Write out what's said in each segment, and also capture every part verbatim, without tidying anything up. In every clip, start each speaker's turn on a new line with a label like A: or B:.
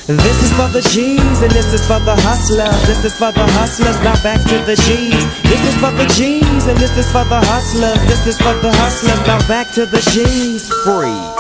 A: This is for the G's and this is for the hustlers. This is for the hustlers, now back to the G's. This is for the G's and this is for the hustlers. This is for the hustlers, now back to the G's.
B: Freeze.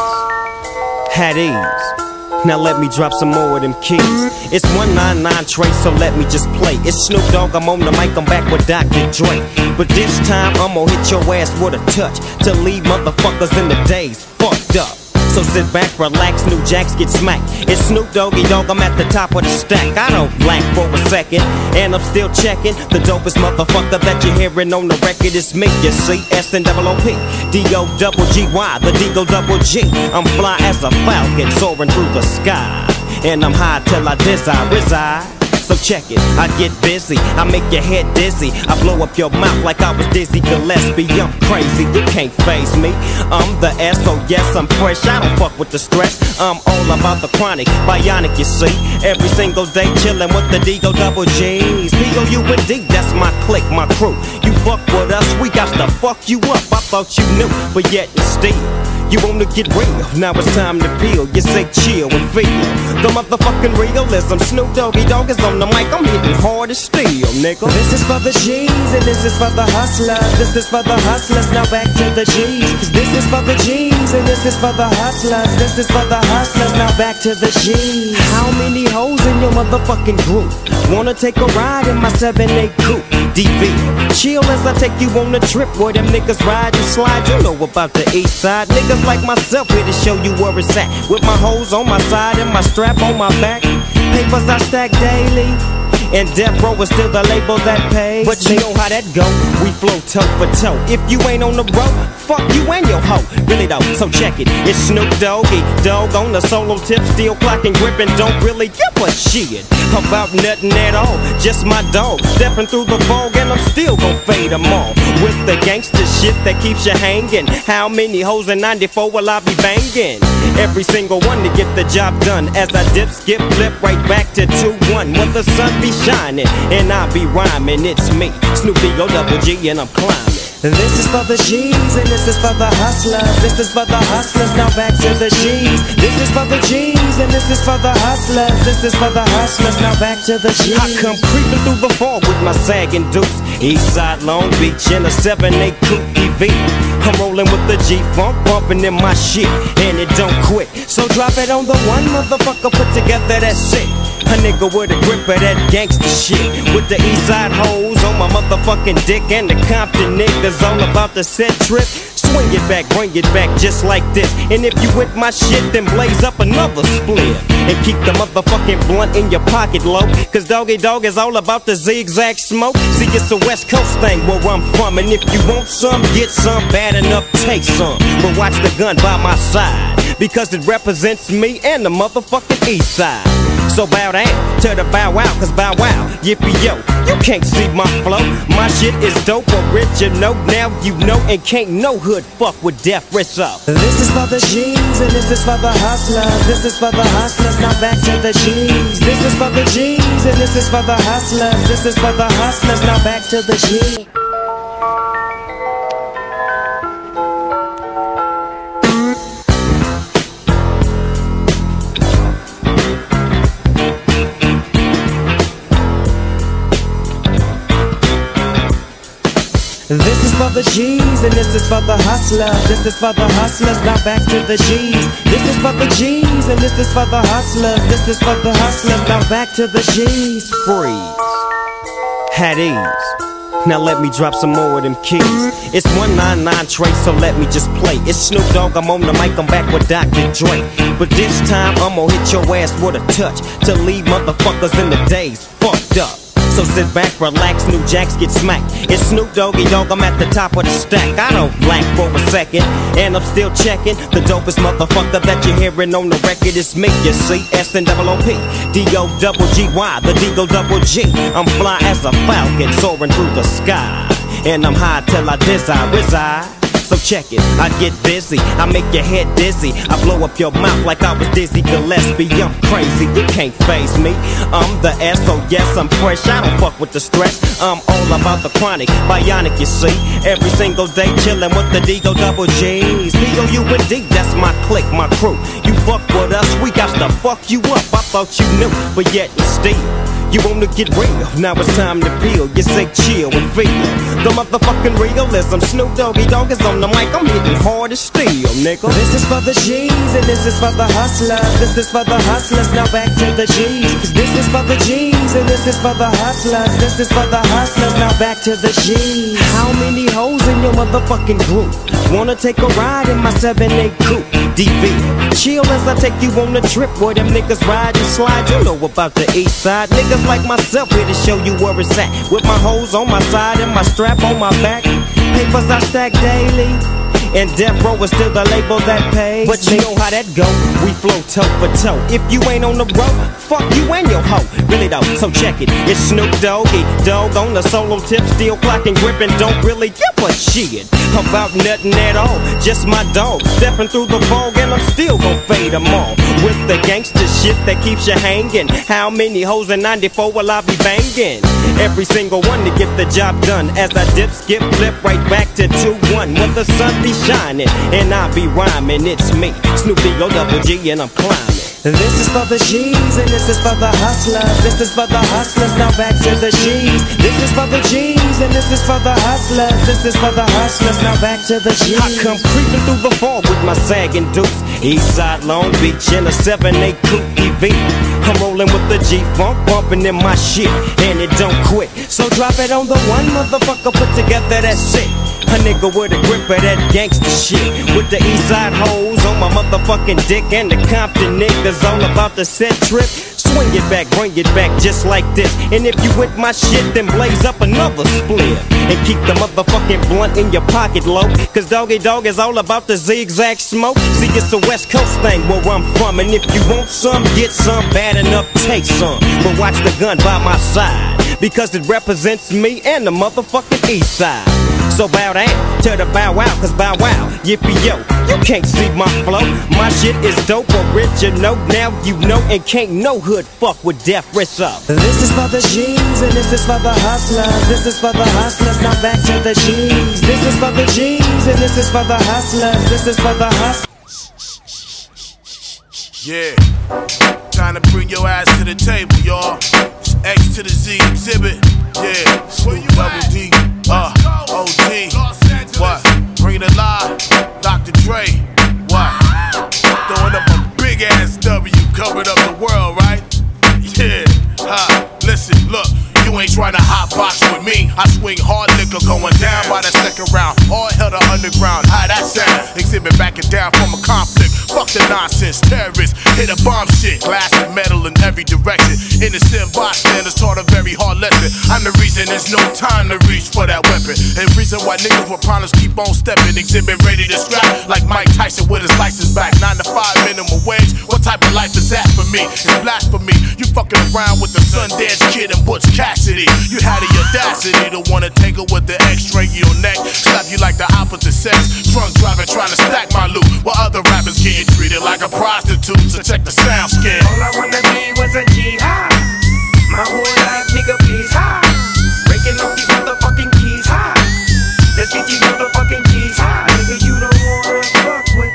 B: Had ease. Now let me drop some more of them keys. It's one nine nine Trey, so let me just play. It's Snoop Dogg, I'm on the mic, I'm back with Doctor Dre. But this time I'm gonna hit your ass with a touch to leave motherfuckers in the days fucked up. So sit back, relax, new jacks get smacked. It's Snoop Doggy Dogg, I'm at the top of the stack. I don't blank for a second, and I'm still checking. The dopest motherfucker that you're hearing on the record is me, you see. S N O O P, D O double G Y, the D-Go double G. I'm fly as a falcon, soaring through the sky. And I'm high till I desire reside. So check it, I get busy, I make your head dizzy, I blow up your mouth like I was Dizzy Gillespie. I'm crazy, you can't faze me. I'm the S, so yes, I'm fresh, I don't fuck with the stress. I'm all about the chronic, bionic, you see. Every single day chillin' with the D-Go double G's. P O U N D, that's my clique, my crew. You fuck with us, we got to fuck you up. I thought you knew, but yet and still you wanna get real, now it's time to peel. You say chill and feel the motherfucking realism. Snoop Doggy Dogg is on the mic, I'm hitting hard as steel, nigga.
A: This is for the G's and this is for the hustlers. This is for the hustlers, now back to the G's. This is for the G's and this is for the hustlers. This is for the hustlers, now back to the G's.
B: How many hoes in your motherfucking group wanna take a ride in my seven eight coupe? D V, chill as I take you on a trip where them niggas ride and slide. You know about the east side. Niggas like myself here to show you where it's at. With my hoes on my side and my strap on my back. Papers I stack daily, and death row is still the label that pays. But you know how that go, we flow toe for toe. If you ain't on the road, fuck you and your hoe. Really though, so check it, it's Snoop Doggy Dogg on the solo tip, still clocking, gripping, don't really give a shit about nothing at all, just my dog stepping through the fog, and I'm still gon' fade them all with the gangster shit that keeps you hanging. How many hoes in ninety-four will I be banging? Every single one to get the job done, as I dip, skip, flip right back to two one. When the sun be shining and I be rhyming, it's me, Snoop D-Go double G, and I'm climbing.
A: This is for the G's and this is for the hustlers. This is for the hustlers, now back to the G's. This is for the G's and this is for the hustlers. This is for the hustlers, now back to the G's.
B: I come creeping through the fog with my sagging dukes, Eastside Long Beach in a seven eight coupe E V. I'm rolling with the G-Funk, bumping in my shit, and it don't quit. So drop it on the one motherfucker put together, that's it. A nigga with a grip of that gangsta shit, with the Eastside hoes on my motherfucking dick, and the Compton niggas all about the set trip. Swing it back, bring it back just like this. And if you with my shit, then blaze up another split. And keep the motherfucking blunt in your pocket low, cause Doggy Dogg is all about the zigzag smoke. See, it's a West Coast thing where I'm from, and if you want some, get some, bad enough, take some. But watch the gun by my side, because it represents me and the motherfucking East Side. So bow down to the bow wow, cause bow wow, yippee yo, you can't see my flow. My shit is dope, original, now you know, and can't no hood fuck with death, rest up.
A: This is for the G's and this is for the hustlers. This is for the hustlers, now back to the G's. This is for the G's and this is for the hustlers. This is for the hustlers, now back to the G's. This is for the G's and this is for the hustlers. This is for the hustlers, now back to the G's. This is for the G's and this is for the hustlers. This is for the hustlers, now back to the G's.
B: Freeze. Had ease. Now let me drop some more of them keys. It's one nine nine Trey, so let me just play. It's Snoop Dogg, I'm on the mic, I'm back with Doctor Dre. But this time I'm gonna hit your ass with a touch to leave motherfuckers in the days fucked up. So sit back, relax, new jacks get smacked. It's Snoop Doggy Dogg, I'm at the top of the stack. I don't blank for a second, and I'm still checking. The dopest motherfucker that you're hearing on the record is me, you see. S N O O P, D O double G Y, the D-Go double G. I'm fly as a falcon, soaring through the sky, and I'm high till I desire reside. So check it, I get busy, I make your head dizzy, I blow up your mouth like I was Dizzy Gillespie. I'm crazy, you can't faze me. I'm the S, so yes, I'm fresh. I don't fuck with the stress. I'm all about the chronic, bionic, you see. Every single day chillin' with the D O double G's. P O U N D, that's my clique, my crew. You fuck with us, we got to fuck you up. I thought you knew, but yet you still. You wanna get real, now it's time to peel. You say chill and feel the motherfucking realism. Snoop Doggy Dogg is on the mic, I'm hitting hard as steel, nigga.
A: This is for the G's and this is for the hustlers. This is for the hustlers, now back to the G's. This is for the G's and this is for the hustlers. This is for the hustlers, now back to the G's.
B: How many hoes in your motherfucking group wanna take a ride in my seven eight coupe? D V, chill as I take you on a trip where them niggas ride and slide. You know about the east side. Niggas like myself here to show you where it's at. With my hoes on my side and my strap on my back. Papers I stack daily, and Death Row is still the label that pays. But you know how that go, we flow toe for toe. If you ain't on the road, fuck you and your hoe. Really though, so check it, it's Snoop Doggy Dogg on the solo tip, still clocking, gripping, don't really give a shit about nothing at all. Just my dog, stepping through the fog and I'm still gon' fade them all. With the gangster shit that keeps you hanging. How many hoes in ninety-four will I be banging? Every single one to get the job done. As I dip, skip, flip right back to two one. When the sun be shining and I be rhyming, it's me, Snoop D O double G, and I'm climbing.
A: This is for the G's and this is for the hustlers. This is for the hustlers, now back to the G's. This is for the G's and this is for the hustlers. This is for the hustlers, now back to the G's.
B: I come creeping through the fall with my sagging dukes. Eastside Long Beach in a seven eight coupe E V. I'm rolling with the G-Funk, bumping in my shit, and it don't quit. So drop it on the one motherfucker, put together that shit. A nigga with a grip of that gangsta shit. With the Eastside hoes on my motherfucking dick, and the Compton niggas all about the set trip. Swing it back, bring it back just like this. And if you with my shit, then blaze up another split. And keep the motherfucking blunt in your pocket low, cause Doggy Dogg is all about the zigzag smoke. See, it's a West Coast thing where I'm from, and if you want some, get some, bad enough, take some. But watch the gun by my side, because it represents me and the motherfucking East Side. So bow down to the bow wow, cause bow wow, yippee yo, you can't see my flow. My shit is dope, original, now you know, and can't no hood fuck with Death Wrist up.
A: This is for the G's and this is for the hustlers. This is for the hustlers, now back to the G's. This is for the G's and this is for the hustlers. This is for the hustlers.
C: Yeah, time to bring your ass to the table, y'all. It's X to the Z exhibit. Yeah, Snoop Double D, uh, O G. What? Bring it alive, Doctor Dre. What? Throwing up a big ass W, covered up the world, right? Yeah, huh? Listen, look. You ain't trying to hot box with me. I swing hard liquor going down by the second round. All hell to underground. How that sound? Exhibit backing down from a conflict. Fuck the nonsense. Terrorists hit a bomb shit. Glass and metal in every direction. Innocent bystanders taught a very hard lesson. I'm the reason there's no time to reach for that weapon. And reason why niggas with problems keep on stepping. Exhibit ready to scrap like Mike Tyson with his license back. Nine to five minimum wage. What type of life is that for me? It's blasphemy. You fucking around with the Sundance Kid and Butch Cassidy. You had the audacity to wanna tangle with the X-ray your neck, slap you like the opposite sex. Drunk driving, trying to stack my loot, while other rappers getting treated like a prostitute. So check the sound scale.
D: All I wanna be was a G high. My whole life, nigga, please high. Breaking off these motherfucking keys high. Let's get these motherfucking keys high. Nigga, you don't wanna fuck with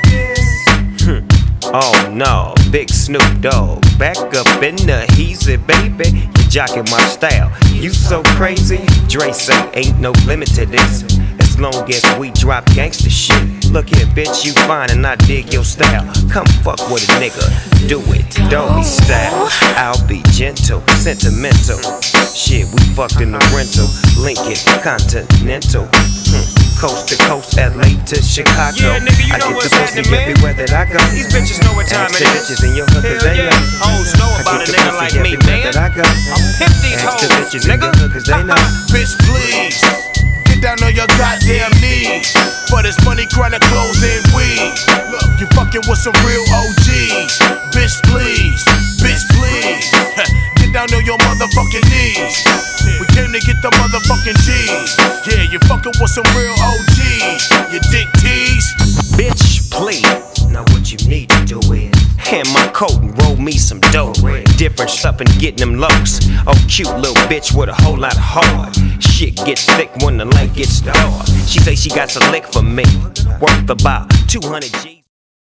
D: this.
B: Oh no, Big Snoop Dogg, back up in the heezy, baby. Jocking my style, you so crazy. Dre say ain't no limit to this, as long as we drop gangsta shit. Look here, bitch, you fine and I dig your style. Come fuck with a nigga, do it, doggy style. I'll be gentle, sentimental. Shit, we fucked in the rental, Lincoln Continental. Hmm. Coast to coast, L A to Chicago.
D: Yeah, nigga, you
B: I
D: know
B: get
D: what's
B: the pussy
D: happening, man.
B: everywhere that I go.
D: These bitches know what time
B: Ask
D: it
B: the
D: is.
B: bitches in your hood, cause
D: Hell
B: they
D: yeah.
B: know.
D: Hoes know
B: I
D: about
B: get
D: a
B: the
D: nigga
B: pussy
D: like me,
B: everywhere
D: man.
B: that I go.
D: I'll pimp these
B: Ask the
D: hoes,
B: bitches in
D: nigga.
B: your hood, cause they know.
C: Bitch, please, get down on your goddamn knees. For this money, chronic clothes and weed. Look, you fucking with some real O Gs. Bitch, please, bitch, please, get down on your motherfucking knees. We came to get the motherfucking G's. Yeah, you fucking with some real O Gs. You dick tease.
B: Bitch, please.
D: Now what you need to do is
B: hand my coat and roll me some dough. Different stuff and getting them lows. Oh, cute little bitch with a whole lot of heart. Shit gets thick when the light gets dark. She say she got a lick for me, worth about two hundred G's.